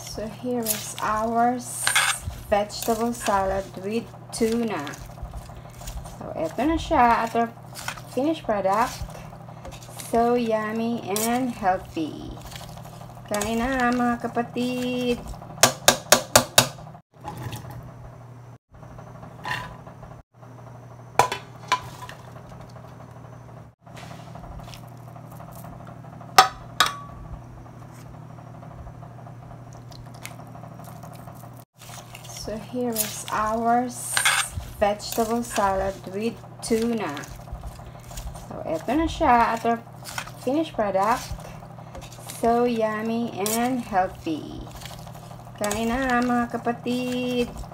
So here is our vegetable salad with tuna. So eto na siya, at our finished product. So yummy and healthy. Kain na mga kapatid! So here is our vegetable salad with tuna. So eto na siya, at our finished product. So yummy and healthy. Kain na mga kapatid!